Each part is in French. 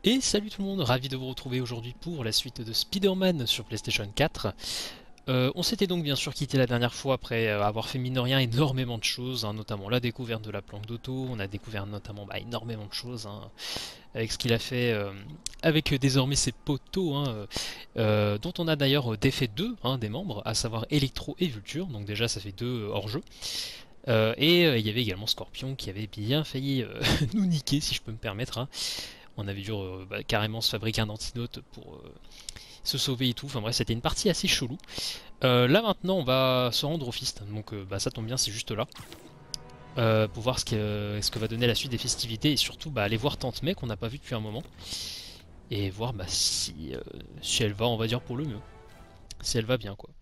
Et salut tout le monde, ravi de vous retrouver aujourd'hui pour la suite de Spider-Man sur PlayStation 4. On s'était donc bien sûr quitté la dernière fois après avoir fait mine de rien énormément de choses, hein, notamment la découverte de la planque d'auto, on a découvert notamment énormément de choses, hein, avec ce qu'il a fait avec désormais ses poteaux, hein, dont on a d'ailleurs défait deux des membres, à savoir Electro et Vulture, donc déjà ça fait deux hors-jeu. Il y avait également Scorpion qui avait bien failli nous niquer si je peux me permettre, hein. On avait dû carrément se fabriquer un antidote pour se sauver et tout. Enfin bref, c'était une partie assez chelou. Là maintenant, on va se rendre au Fist. Donc ça tombe bien, c'est juste là. Pour voir ce que va donner la suite des festivités. Et surtout aller voir Tante May qu'on n'a pas vu depuis un moment. Et voir si elle va, on va dire, pour le mieux. Si elle va bien, quoi.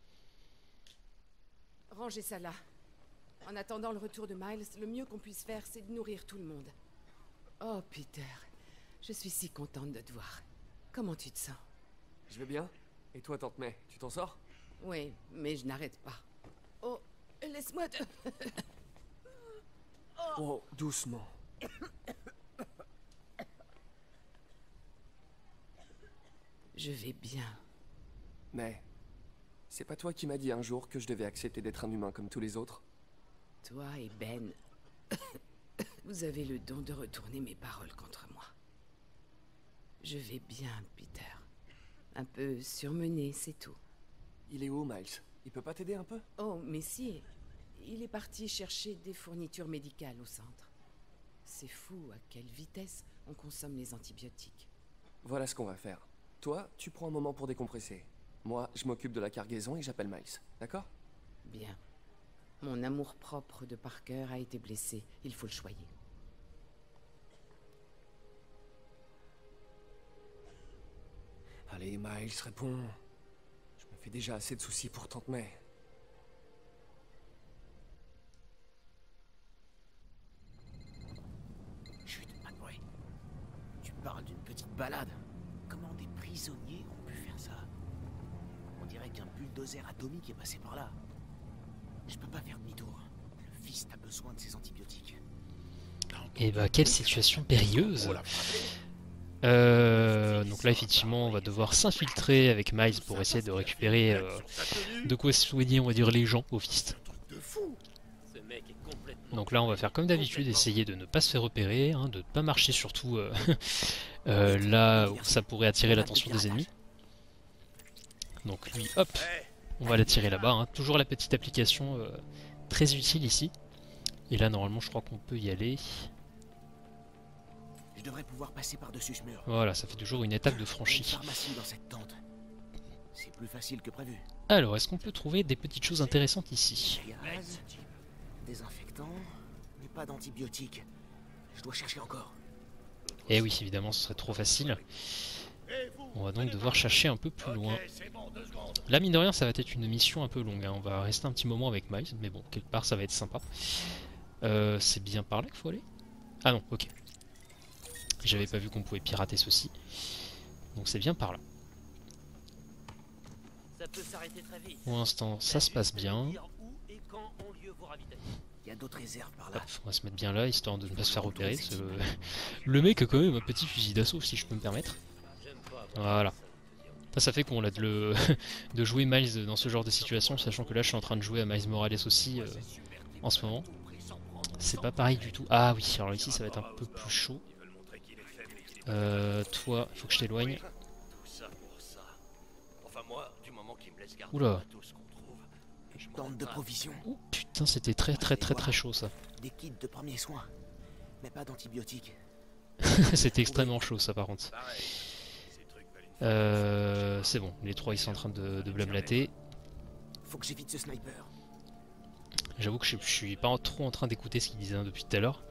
Rangez ça là. En attendant le retour de Miles, le mieux qu'on puisse faire, c'est de nourrir tout le monde. Oh, Peter, je suis si contente de te voir. Comment tu te sens? Je vais bien. Et toi, Tante May, tu t'en sors? Oui, mais je n'arrête pas. Oh, laisse-moi te... Oh, doucement. Je vais bien. Mais c'est pas toi qui m'as dit un jour que je devais accepter d'être un humain comme tous les autres? Toi et Ben, vous avez le don de retourner mes paroles contre moi. Je vais bien, Peter. Un peu surmené, c'est tout. Il est où, Miles? Il peut pas t'aider un peu? Oh, mais si. Il est parti chercher des fournitures médicales au centre. C'est fou à quelle vitesse on consomme les antibiotiques. Voilà ce qu'on va faire. Toi, tu prends un moment pour décompresser. Moi, je m'occupe de la cargaison et j'appelle Miles. D'accord? Bien. Mon amour-propre de Parker a été blessé. Il faut le choyer. Allez, Miles, réponds. Je me fais déjà assez de soucis pour Tante May. Chut, pas de bruit. Tu parles d'une petite balade. Comment des prisonniers ont pu faire ça? On dirait qu'un bulldozer atomique est passé par là. Je peux pas faire demi-tour. Le fils a besoin de ses antibiotiques. Et quelle situation périlleuse! Donc là effectivement on va devoir s'infiltrer avec Miles pour essayer de récupérer de quoi soigner on va dire les gens au Fist. Donc là on va faire comme d'habitude, essayer de ne pas se faire repérer, hein, de ne pas marcher surtout là où ça pourrait attirer l'attention des ennemis. Donc lui hop, on va l'attirer là-bas, hein. Toujours la petite application très utile ici. Et là normalement je crois qu'on peut y aller. Je devrais pouvoir passer par-dessus ce mur. Voilà, ça fait toujours une étape de Il y a une franchie. pharmacie dans cette tente. C'est plus facile que prévu. Alors, est-ce qu'on peut trouver des petites choses intéressantes ici? Gaz, désinfectant, mais pas d'antibiotiques. Je dois chercher encore. Eh oui, évidemment, ce serait trop facile. On va donc devoir chercher un peu plus loin. Là, mine de rien, ça va être une mission un peu longue, hein. On va rester un petit moment avec Miles, mais bon, quelque part, ça va être sympa. C'est bien par là qu'il faut aller? Ah non, ok. J'avais pas vu qu'on pouvait pirater ceci. Donc c'est bien par là. Pour l'instant, ça se passe bien. Il y a d'autres réserves par Hop, là. on va se mettre bien là, histoire de ne pas se faire repérer. Le mec a quand même un petit fusil d'assaut, si je peux me permettre. Voilà. Ça fait qu'on a de jouer Miles dans ce genre de situation, sachant que là je suis en train de jouer à Miles Morales aussi en ce moment. C'est pas pareil du tout. Ah oui, alors ici ça va être un peu plus chaud. Toi, faut que je t'éloigne. Oula. Tente de provision. Oh putain, c'était très chaud ça. Des kits de premiers soins, mais pas d'antibiotiques. C'était extrêmement chaud ça par contre. C'est bon, les trois ils sont en train de blablater. Faut que j'évite ce sniper. J'avoue que je suis pas trop en train d'écouter ce qu'ils disaient depuis tout à l'heure.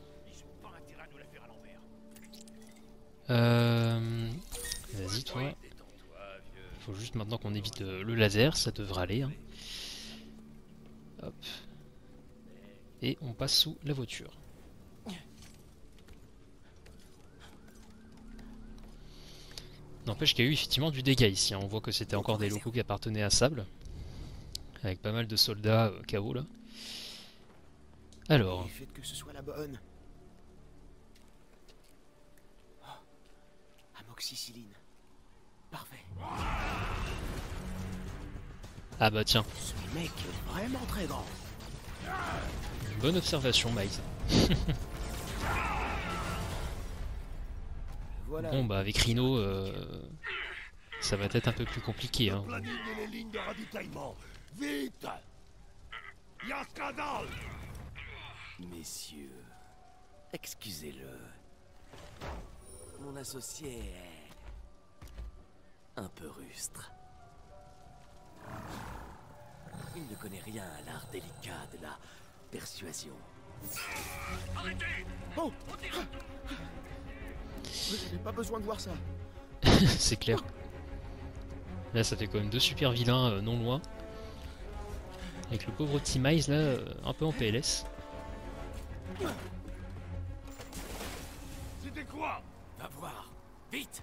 Vas-y toi. Faut juste maintenant qu'on évite le laser, ça devrait aller, hein. Hop. Et on passe sous la voiture. N'empêche qu'il y a eu effectivement du dégât ici, hein. On voit que c'était encore des locaux qui appartenaient à Sable. Avec pas mal de soldats KO là. Alors. Faites que ce soit la bonne. Amoxicilline. Parfait. Ah bah tiens, Ce mec est vraiment très grand. bonne observation Miles. Voilà. Bon bah avec Rhino, ça va être un peu plus compliqué. Hein. Planning et les lignes de ravitaillement. Vite! Il y a un scandale! Messieurs, excusez-le. Mon associé est un peu rustre. Il ne connaît rien à l'art délicat de la persuasion. Oh! J'ai pas besoin de voir ça. C'est clair. Là ça fait quand même deux super vilains non loin. Avec le pauvre petit Miles là, un peu en PLS. C'était quoi? Va voir, vite!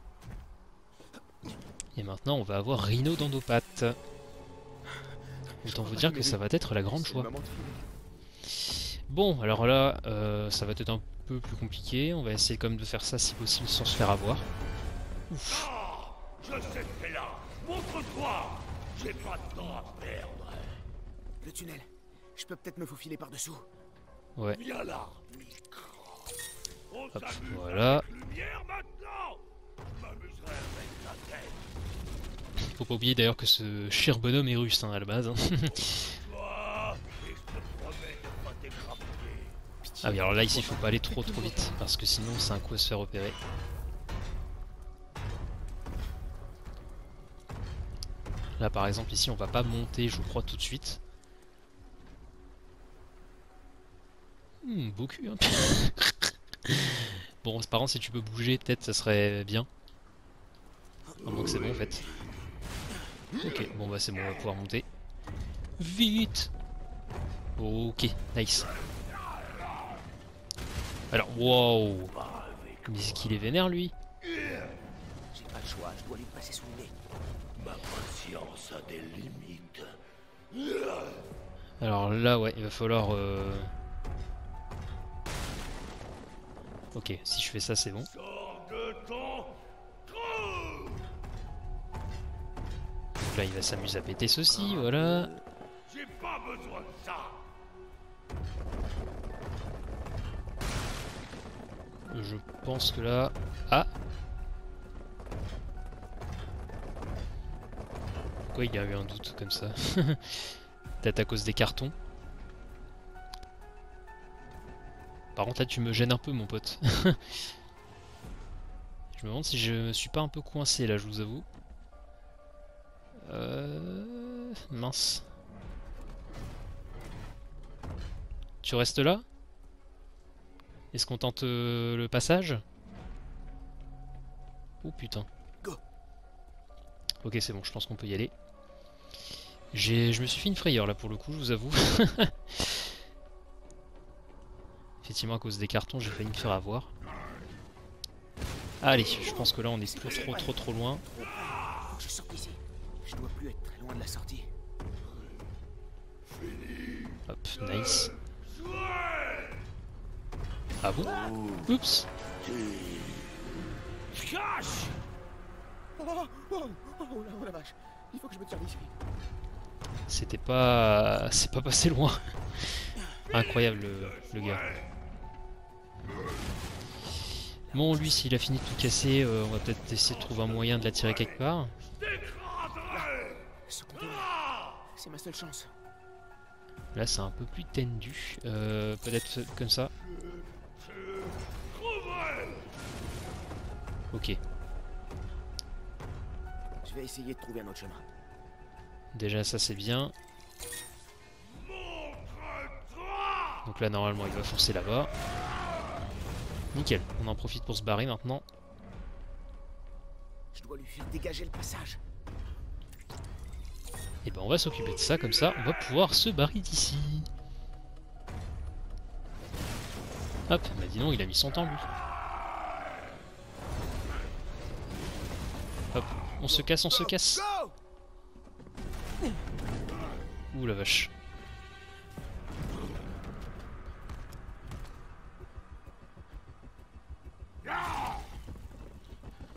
Et maintenant on va avoir Rhino dans nos pattes. Autant vous dire que ça va être la grande joie. Bon, alors là, ça va être un peu plus compliqué. On va essayer quand même de faire ça si possible sans se faire avoir. Ouf. Ah! Je sais que t'es là! Montre-toi! J'ai pas de temps à perdre! Le tunnel. Je peux peut-être me faufiler par-dessous. Ouais, Viens là, micro! On hop, s'amuse voilà. avec lumière maintenant! Je m'amuserai avec la tête! Faut pas oublier d'ailleurs que ce cher bonhomme est russe hein, à la base. Hein. Toi, et je te promets de pas t'écrabouiller! Ah oui, alors là ici il faut pas aller trop vite parce que sinon c'est un coup à se faire repérer. Là par exemple ici on va pas monter je crois tout de suite. Beau cul hein. Bon par contre si tu peux bouger peut-être ça serait bien. Ah donc c'est bon en fait. Ok bon bah c'est bon on va pouvoir monter. Vite. Ok nice. Alors wow. Mais est-ce qu'il est vénère lui? J'ai pas le choix, je dois lui passer sous le nez. Ma patience a des limites. Alors là ouais il va falloir ok si je fais ça c'est bon. Sors de ton trou! Donc là il va s'amuser à péter ceci voilà. J'ai pas besoin de ça! Je pense que là... Ah! Pourquoi il y a eu un doute comme ça? Peut-être à cause des cartons. Par contre là tu me gênes un peu mon pote. Je me demande si je me suis pas un peu coincé là je vous avoue. Mince. Tu restes là? Est-ce qu'on tente le passage? Oh putain. Go. Ok c'est bon, je pense qu'on peut y aller. Je me suis fait une frayeur là pour le coup, je vous avoue. Effectivement à cause des cartons j'ai failli me faire avoir. Allez, je pense que là on est plus trop loin. Faut que je sorte d'ici. Je dois plus être très loin de la sortie. Hop, nice. Ah bon? Oups. Cache! Oh la vache. Il faut que je me tire d'ici. C'était pas... C'est pas passé loin. Incroyable le gars. Bon lui s'il a fini de tout casser, on va peut-être essayer de trouver un moyen de l'attirer quelque part. Ce conteneur, c'est ma seule chance. Là c'est un peu plus tendu. Peut-être comme ça. Ok. Je vais essayer de trouver un autre chemin. Déjà ça c'est bien. Donc là normalement il va foncer là-bas. Nickel, on en profite pour se barrer maintenant. Je dois lui faire dégager le passage. Et ben on va s'occuper de ça, comme ça on va pouvoir se barrer d'ici. Hop, bah dis donc il a mis son temps lui. Hop, on se casse, on se casse. Ouh la vache.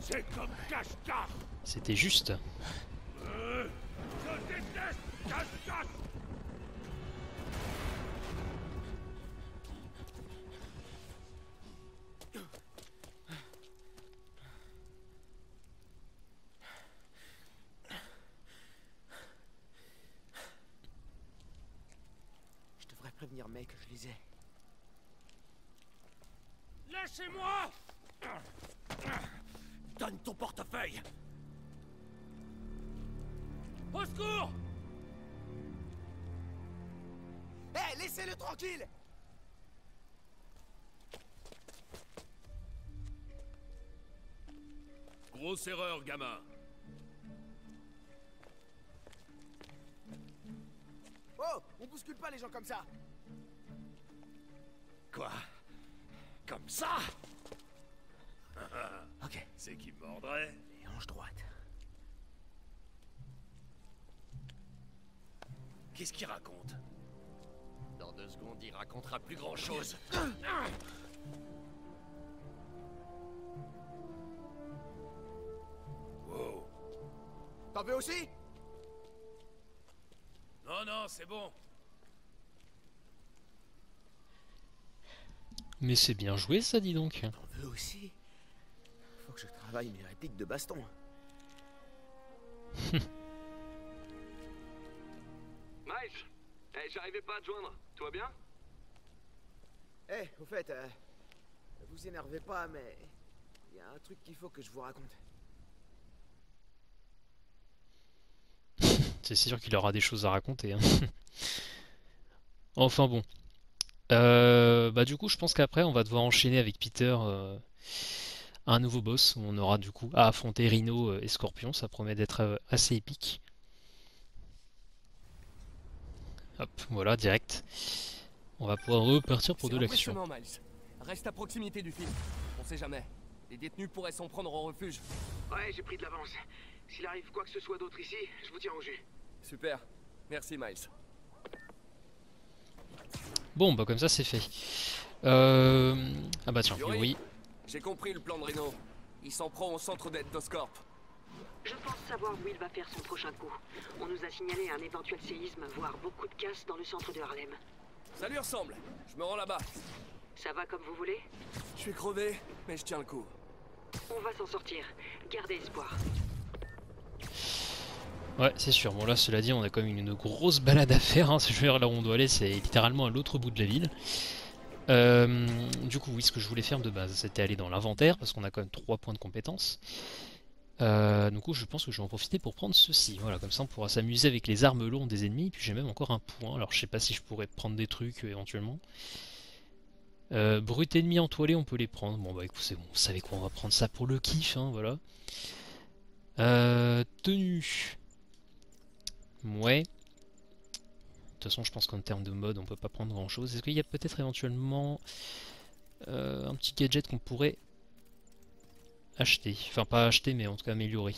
C'est comme cache-cache. C'était juste. Je déteste cache-cache. Je devrais prévenir May que je les ai. Lâchez-moi. Donne ton portefeuille. Au secours. Hé, laissez-le tranquille! Grosse erreur, gamin. Oh, on bouscule pas les gens comme ça! Quoi? Comme ça? Ok, C'est qui me mordrait? et hanche droite. Qu'est-ce qu'il raconte? Dans 2 secondes, il racontera plus grand-chose. Wow. T'en veux aussi? Non, non, c'est bon. Mais c'est bien joué ça, dis donc. T'en veux aussi? Faut que je travaille mes répliques de baston. Miles, j'arrivais pas à te joindre. Tout va bien? Eh, au fait, vous énervez pas, mais il y a un truc qu'il faut que je vous raconte. C'est sûr qu'il aura des choses à raconter, hein. Enfin bon. Bah du coup, je pense qu'après, on va devoir enchaîner avec Peter un nouveau boss où on aura du coup à affronter Rhino et Scorpion. Ça promet d'être assez épique. Hop, voilà, direct. On va pouvoir repartir pour de l'action. Impressionnant, Miles. Reste à proximité du film. On sait jamais. Les détenus pourraient s'en prendre au refuge. Ouais, j'ai pris de l'avance. S'il arrive quoi que ce soit d'autre ici, je vous tiens au jus. Super. Merci, Miles. Bon, bah comme ça c'est fait. Ah bah tiens, Yuri, Yuri. j'ai compris le plan de Rhino. Il s'en prend au centre d'aide d'Oscorp. Je pense savoir où il va faire son prochain coup. On nous a signalé un éventuel séisme, voire beaucoup de casse dans le centre de Harlem. Ça lui ressemble. Je me rends là-bas. Ça va comme vous voulez? Je suis crevé, mais je tiens le coup. On va s'en sortir. Gardez espoir. Ouais, c'est sûr. Bon là, cela dit, on a quand même une grosse balade à faire, hein. Je veux dire, là où on doit aller, c'est littéralement à l'autre bout de la ville. Du coup, oui, ce que je voulais faire de base, c'était aller dans l'inventaire, parce qu'on a quand même 3 points de compétence. Du coup, je pense que je vais en profiter pour prendre ceci. Voilà, comme ça on pourra s'amuser avec les armes lourdes des ennemis. Puis j'ai même encore un point. Alors je sais pas si je pourrais prendre des trucs éventuellement. Brut ennemi entoilé, on peut les prendre. Bon bah écoute, c'est bon, vous savez quoi, on va prendre ça pour le kiff, hein, voilà. Tenue. Ouais. De toute façon, je pense qu'en termes de mode, on peut pas prendre grand chose. Est-ce qu'il y a peut-être éventuellement un petit gadget qu'on pourrait acheter? Enfin, pas acheter, mais en tout cas améliorer.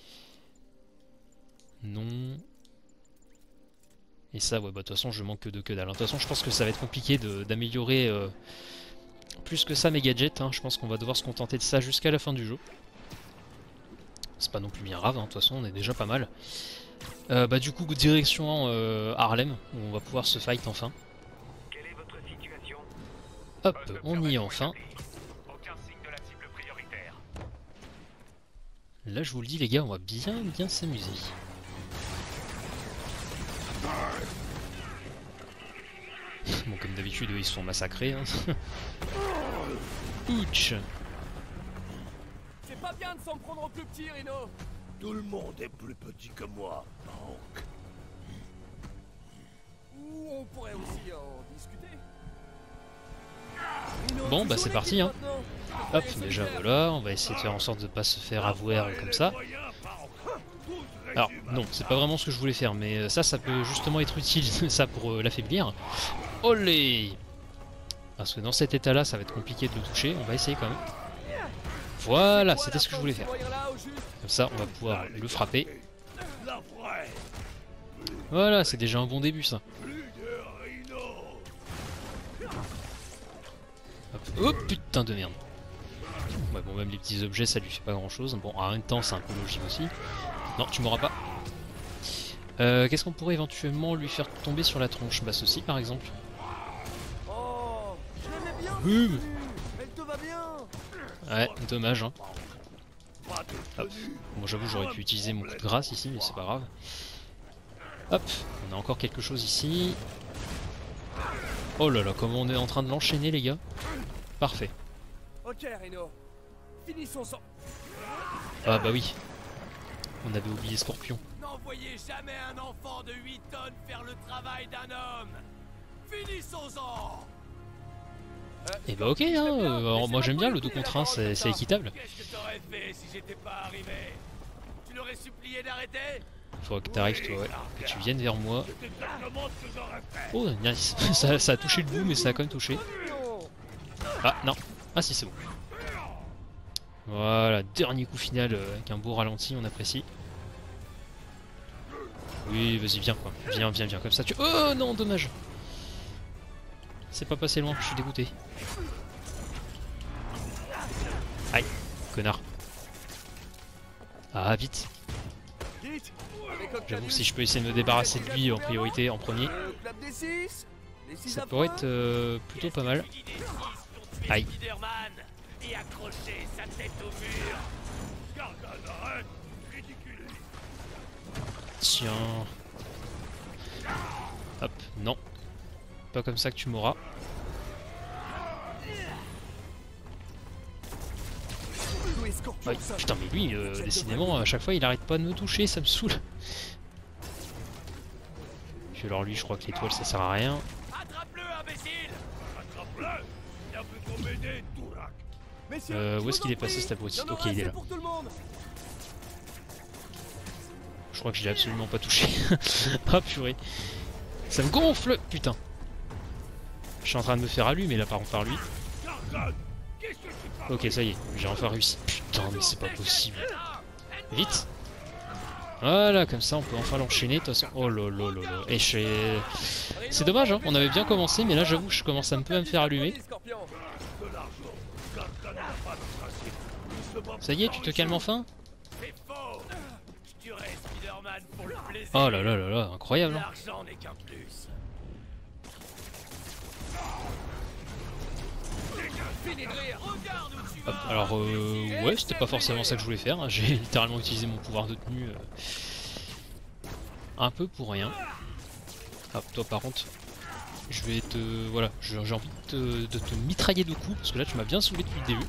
Non. Et ça, ouais, bah de toute façon, je manque que dalle. De toute façon, je pense que ça va être compliqué d'améliorer plus que ça mes gadgets. Hein. Je pense qu'on va devoir se contenter de ça jusqu'à la fin du jeu. C'est pas non plus bien grave, hein. De toute façon, on est déjà pas mal. Bah du coup, direction Harlem, où on va pouvoir se fight enfin. Quelle est votre situation? Hop, on y est enfin. Aucun signe de la cible prioritaire. Là, je vous le dis, les gars, on va bien s'amuser. Bon, comme d'habitude, eux, ils se font massacrer. Hein. Ouch. C'est pas bien de s'en prendre au plus petit, Rhino. Tout le monde est plus petit que moi, donc. Ou on pourrait aussi en discuter. Rhino, Bon, tu bah joues c'est l'équipe parti, hein. maintenant. Hop, Soyez déjà solidaires. voilà, on va essayer de faire en sorte de pas se faire avouer comme ça. Alors, non, c'est pas vraiment ce que je voulais faire, mais ça peut justement être utile, ça, pour l'affaiblir. Olé! Parce que dans cet état-là, ça va être compliqué de le toucher, on va essayer quand même. Voilà, c'était ce que je voulais faire. Comme ça, on va pouvoir le frapper. La vraie. Voilà, c'est déjà un bon début, ça. Plus de Rhino. Hop. Oh putain de merde. Ouais, bon, même les petits objets, ça lui fait pas grand chose. Bon, en même temps, c'est un peu logique aussi. Non, tu m'auras pas. Qu'est-ce qu'on pourrait éventuellement lui faire tomber sur la tronche? Bah, ceci par exemple. Oh, je l'aimais bien. Boum. Elle te va bien. Ouais, dommage, hein. Hop. Bon, j'avoue, j'aurais pu utiliser mon coup de grâce ici, mais c'est pas grave. Hop, on a encore quelque chose ici. Oh là là, comment on est en train de l'enchaîner, les gars. Parfait. Ok, Reno. Finissons sans. Ah bah oui. On avait oublié Scorpion. N'envoyez jamais un enfant de 8 tonnes faire le travail d'un homme. Finissons-en. Et bah ok, hein. Alors, moi j'aime bien le 2 contre 1, c'est équitable. Qu'est-ce que t'aurais fait si j'étais pas arrivé? Tu l'aurais supplié d'arrêter? Faudrait que t'arrives toi, ouais. Que tu viennes vers moi. C'est exactement ce que j'aurais fait. Oh, nice. ça a touché le bout, mais ça a quand même touché. Ah, non. Ah si, c'est bon. Voilà, dernier coup final avec un beau ralenti, on apprécie. Oui, vas-y, viens quoi. Viens, comme ça tu... Oh non, dommage. C'est pas passé loin, je suis dégoûté. Aïe, connard. Ah, vite. J'avoue que si je peux essayer de me débarrasser de lui en priorité, en premier, ça pourrait être plutôt pas mal. Aïe. Et accrocher sa tête au mur. Gargane, arrête. Ridicule. Tiens. Hop, non. Pas comme ça que tu m'auras. Ouais, putain, mais lui, décidément, à chaque fois, il arrête pas de me toucher, ça me saoule. Puis alors lui, je crois que l'étoile, ça sert à rien. Attrape-le, imbécile. Attrape-le. Il a plutôt m'aider, Tourak. Où est-ce qu'il est passé cet abruti? Ok, il est là. Je crois que je l'ai absolument pas touché. Ah purée. Ça me gonfle, putain. Je suis en train de me faire allumer là par lui. Ok, ça y est, j'ai enfin réussi. Putain, mais c'est pas possible. Vite. Voilà, comme ça on peut enfin l'enchaîner. De toute façon, oh là là là là. Et c'est dommage, hein. On avait bien commencé, mais là j'avoue que je commence un peu à me faire allumer. Ça y est, tu te calmes enfin? Oh là là là là, incroyable, hein. Hop, alors ouais, c'était pas forcément ça que je voulais faire, hein. J'ai littéralement utilisé mon pouvoir de tenue un peu pour rien. Hop, toi par contre, je vais te... Voilà, j'ai envie de te mitrailler de coups, parce que là tu m'as bien saoulé depuis le début.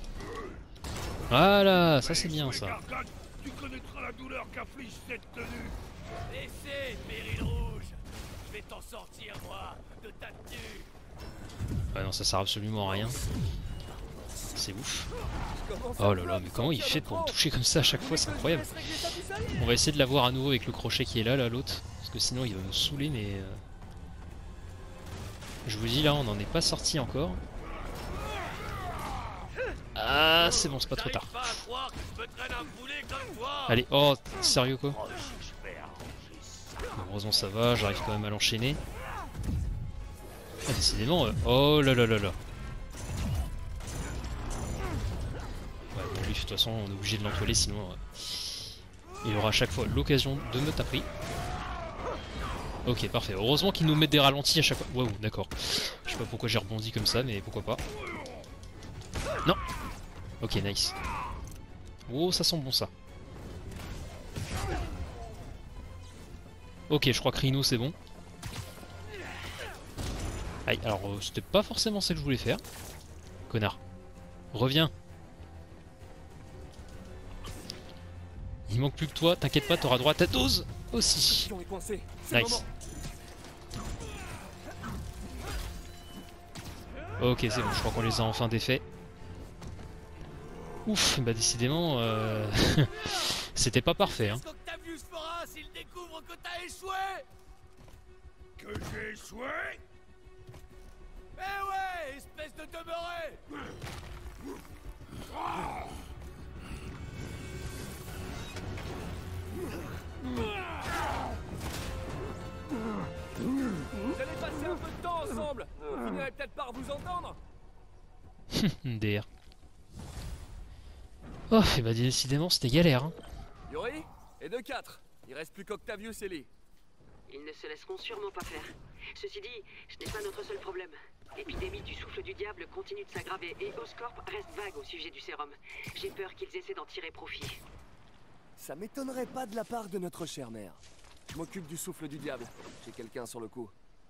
Voilà, ça c'est bien ça. Tu connaîtras la douleur qu'inflige cette tenue. Laissez, péril rouge. Je vais t'en sortir, moi, de ta tenue. Ouais, non, ça sert absolument à rien. C'est ouf. Oh là là, mais comment il fait pour me toucher comme ça à chaque fois, c'est incroyable. On va essayer de l'avoir à nouveau avec le crochet qui est là, l'autre. Parce que sinon il va me saouler, mais... Je vous dis là, on n'en est pas sorti encore. Ah, c'est bon, c'est pas trop tard. Allez, oh, sérieux quoi? Bon, heureusement ça va, j'arrive quand même à l'enchaîner. Ah, décidément, oh là là là là. Ouais, bon, lui, de toute façon, on est obligé de l'entoiler, sinon il aura à chaque fois l'occasion de me taper. Ok, parfait. Heureusement qu'ils nous mettent des ralentis à chaque fois. Waouh, d'accord. Je sais pas pourquoi j'ai rebondi comme ça, mais pourquoi pas. Non. Ok, nice. Oh, ça sent bon ça. Ok, je crois que Rhino c'est bon. Aïe, alors c'était pas forcément ça que je voulais faire. Connard. Reviens. Il manque plus que toi, t'inquiète pas, t'auras droit à ta dose aussi. Nice. Ok, c'est bon, je crois qu'on les a enfin défaits. Ouf, bah décidément, c'était pas parfait, hein. Qu'est-ce qu'Octavius fera s'il découvre que t'as échoué? Que j'ai échoué? Eh ouais, espèce de demeuré! Vous allez passer un peu de temps ensemble. Vous finirez peut-être par vous entendre. DR. Oh, et bah décidément c'était galère, hein. Yuri? Et de 4. Il reste plus qu'Octavius et Lee. Ils ne se laisseront sûrement pas faire. Ceci dit, ce n'est pas notre seul problème. L'épidémie du souffle du diable continue de s'aggraver et Oscorp reste vague au sujet du sérum. J'ai peur qu'ils essaient d'en tirer profit. Ça m'étonnerait pas de la part de notre chère mère. Je m'occupe du souffle du diable. J'ai quelqu'un sur le coup.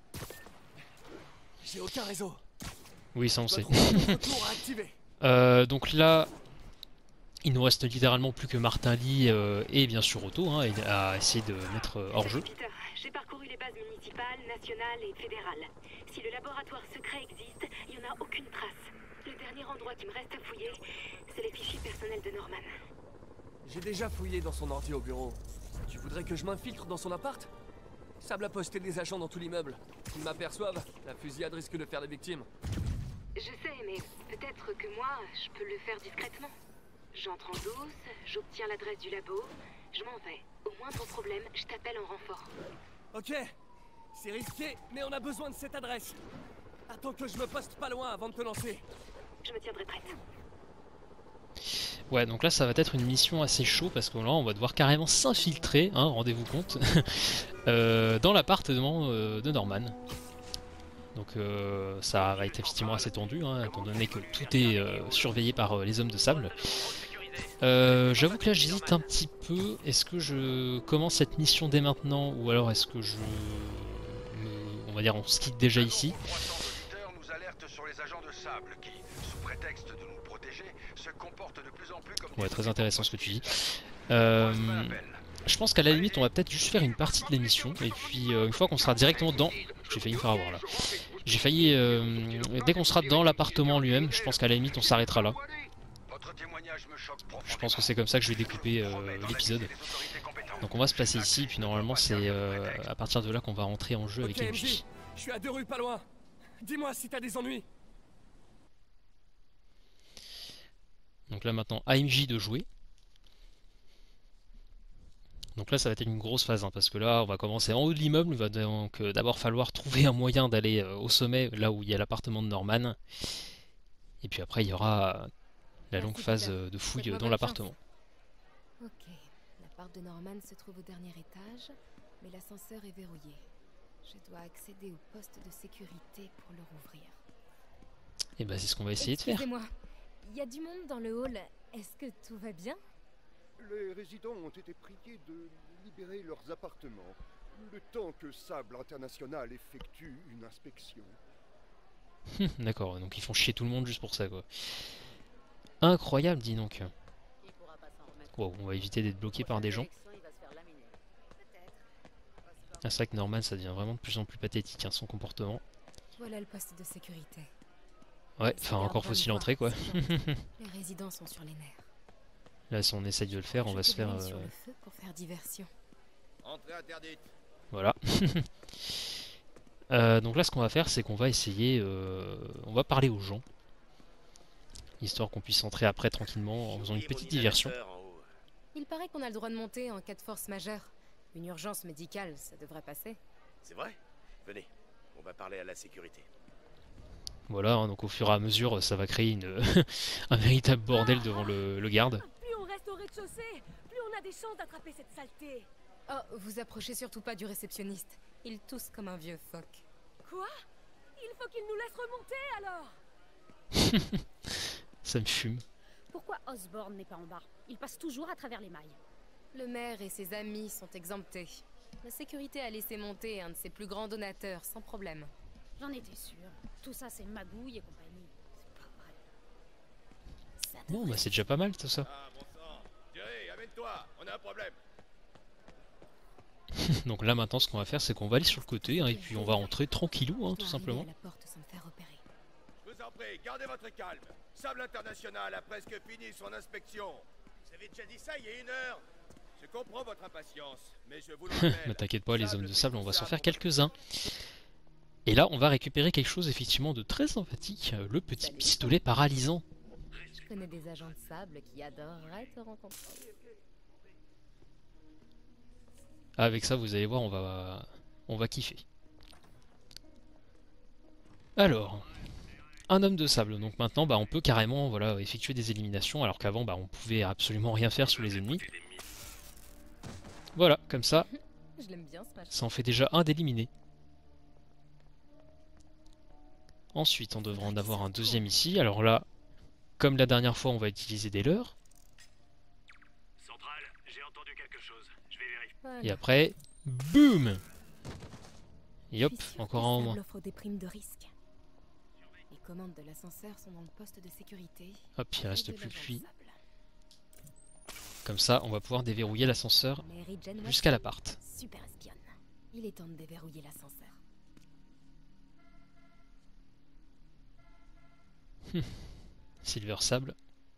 J'ai aucun réseau. Oui, ça on Je sait. dois trouver un retour à activer. Donc là, il nous reste littéralement plus que Martin Lee et bien sûr Otto hein, à essayer de mettre hors jeu. Peter, j'ai parcouru les bases municipales, nationales et fédérales. Si le laboratoire secret existe, il n'y en a aucune trace. Le dernier endroit qui me reste à fouiller, c'est les fichiers personnels de Norman. J'ai déjà fouillé dans son ordi au bureau. Tu voudrais que je m'infiltre dans son appart? Sable a posté des agents dans tout l'immeuble. S'ils m'aperçoivent, la fusillade risque de faire des victimes. Je sais, mais peut-être que moi, je peux le faire discrètement. J'entre en douce, j'obtiens l'adresse du labo, je m'en vais. Au moindre problème, je t'appelle en renfort. Ok, c'est risqué, mais on a besoin de cette adresse. Attends que je me poste pas loin avant de te lancer. Je me tiendrai prête. Ouais, donc là ça va être une mission assez chaud parce que là on va devoir carrément s'infiltrer, hein, rendez-vous compte, dans l'appartement de Norman. Donc ça va être effectivement assez tendu, hein, étant donné que tout est surveillé par les hommes de sable. J'avoue que là j'hésite un petit peu, est-ce que je commence cette mission dès maintenant ou alors est-ce que on va dire on se quitte déjà ici. Nous alerte sur les agents de sable qui, sous prétexte de nous protéger, se comportent de plus en plus comme Ouais, très intéressant ce que tu dis. Je pense qu'à la limite on va peut-être juste faire une partie de l'émission et puis une fois qu'on sera directement dans... J'ai failli me faire avoir là. J'ai failli... dès qu'on sera dans l'appartement lui-même, je pense qu'à la limite on s'arrêtera là. Je pense que c'est comme ça que je vais découper l'épisode. Donc on va se placer ici, puis normalement c'est à partir de là qu'on va rentrer en jeu avec Ok, MJ. MJ, je suis à 2 rues pas loin. Dis-moi si t'as des ennuis. Donc là maintenant AMJ de jouer. Donc là ça va être une grosse phase hein, parce que là on va commencer en haut de l'immeuble, il va donc d'abord falloir trouver un moyen d'aller au sommet là où il y a l'appartement de Norman. Et puis après il y aura la longue phase de fouille dans l'appartement. Ok, l'appart de Norman se trouve au dernier étage, mais l'ascenseur est verrouillé. Je dois accéder au poste de sécurité pour le rouvrir. Et bah c'est ce qu'on va essayer de faire. Excusez-moi, il y a du monde dans le hall. Est-ce que tout va bien? Les résidents ont été priés de libérer leurs appartements, le temps que Sable International effectue une inspection. D'accord, donc ils font chier tout le monde juste pour ça quoi. Incroyable, dis donc. Wow, on va éviter d'être bloqué par des gens. Ah, c'est vrai que Norman ça devient vraiment de plus en plus pathétique hein, son comportement. Voilà le poste de sécurité. Ouais, enfin encore faut-il entrer quoi. Les résidents sont sur les nerfs. Là si on essaye de le faire, on va se faire... Sur le feu pour faire diversion. Entrée interdite. Voilà. Donc là ce qu'on va faire c'est qu'on va essayer... on va parler aux gens. Histoire qu'on puisse entrer après tranquillement en faisant une petite diversion. Il paraît qu'on a le droit de monter en cas de force majeure. Une urgence médicale, ça devrait passer. C'est vrai? Venez, on va parler à la sécurité. Voilà, hein, donc au fur et à mesure ça va créer un véritable bordel devant le garde. Plus on reste au rez-de-chaussée, plus on a des chances d'attraper cette saleté. Oh, vous approchez surtout pas du réceptionniste. Il tousse comme un vieux phoque. Quoi? Il faut qu'il nous laisse remonter alors. Ça me fume. Pourquoi Osborn n'est pas en bas? Il passe toujours à travers les mailles. Le maire et ses amis sont exemptés. La sécurité a laissé monter un de ses plus grands donateurs sans problème. J'en étais sûre. Tout ça c'est magouille et compagnie. C'est pas vrai. Bon bah c'est déjà pas mal tout ça. Ah, bon sang. Jerry, amène-toi, on a un problème. Donc là maintenant ce qu'on va faire c'est qu'on va aller sur le côté hein, et puis on va rentrer tranquillou hein, tout simplement. Je vous en prie, gardez votre calme. Sable International a presque fini son inspection. Vous avez déjà dit ça il y a 1 heure. Je comprends votre impatience, mais je vous le rappelle. Ne t'inquiète pas les hommes de sable, on va s'en faire quelques-uns. Et là on va récupérer quelque chose effectivement de très sympathique, le petit pistolet paralysant. Je connais des agents de sable qui adoreraient te rencontrer. Avec ça vous allez voir on va kiffer. Alors, un homme de sable. Donc maintenant, bah, on peut carrément voilà, effectuer des éliminations, alors qu'avant, bah, on pouvait absolument rien faire sur les ennemis. Voilà, comme ça, Je l'aime bien, ce machin. ça en fait déjà un d'éliminer. Ensuite, on devrait en avoir un deuxième ici. Alors là, comme la dernière fois, on va utiliser des leurres. Centrale, j'ai entendu quelque chose. Je vais vérifier. Voilà. Et après, boum! Et hop, Je suis sûre encore que un en Sable moins. offre des primes de risque. Les commandes de l'ascenseur sont dans le poste de sécurité. Hop, il près reste de plus que l'agent lui. de Sable. Comme ça, on va pouvoir déverrouiller l'ascenseur Mary Jane jusqu'à Watson, l'appart. super espionne. Il est temps de déverrouiller l'ascenseur. Silver Sable.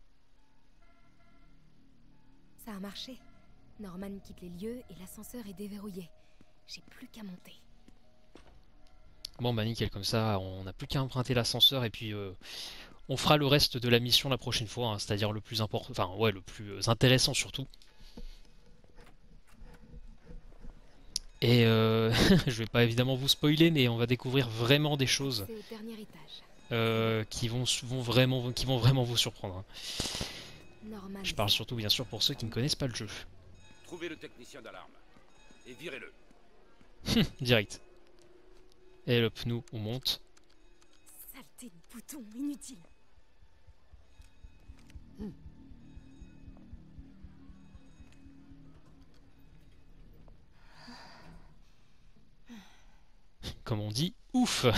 Ça a marché. Norman quitte les lieux et l'ascenseur est déverrouillé. J'ai plus qu'à monter. Bon bah nickel, comme ça on n'a plus qu'à emprunter l'ascenseur et puis on fera le reste de la mission la prochaine fois, hein, c'est-à-dire le plus important, enfin ouais le plus intéressant surtout. Et je vais pas évidemment vous spoiler, mais on va découvrir vraiment des choses C'est au dernier étage. qui vont vraiment vous surprendre, hein. Norman. Je parle surtout bien sûr pour ceux qui ne connaissent pas le jeu. Trouvez le technicien d'alarme. Et virez-le. Direct. Et hop, nous on monte. Saleté de bouton inutile. Comme on dit, ouf.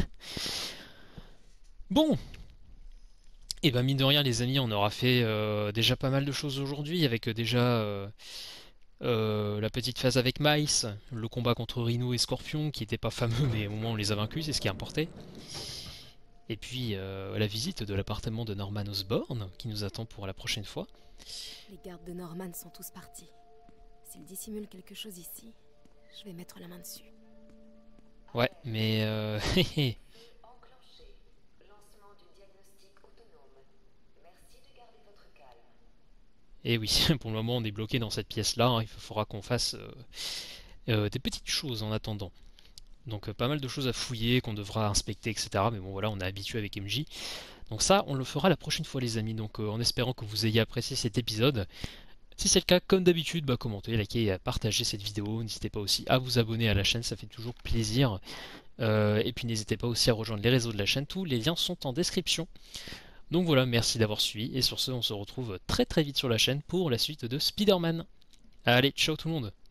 Bon. Et ben mine de rien les amis, on aura fait déjà pas mal de choses aujourd'hui, avec déjà la petite phase avec Miles, le combat contre Rhino et Scorpion, qui était pas fameux mais au moins on les a vaincus, c'est ce qui importait. Et puis la visite de l'appartement de Norman Osborn, qui nous attend pour la prochaine fois. Les gardes de Norman sont tous partis. S'ils dissimulent quelque chose ici, je vais mettre la main dessus. Ouais, mais Enclenché. Lancement du diagnostic autonome. Merci de garder votre calme. et oui, pour le moment on est bloqué dans cette pièce-là, hein, il faudra qu'on fasse des petites choses en attendant. Donc pas mal de choses à fouiller, qu'on devra inspecter, etc. Mais bon voilà, on est habitué avec MJ. Donc ça, on le fera la prochaine fois les amis, donc en espérant que vous ayez apprécié cet épisode. Si c'est le cas, comme d'habitude, bah, commentez, likez et partagez cette vidéo. N'hésitez pas aussi à vous abonner à la chaîne, ça fait toujours plaisir. Et puis n'hésitez pas aussi à rejoindre les réseaux de la chaîne, tous les liens sont en description. Donc voilà, merci d'avoir suivi, et sur ce, on se retrouve très très vite sur la chaîne pour la suite de Spider-Man. Allez, ciao tout le monde!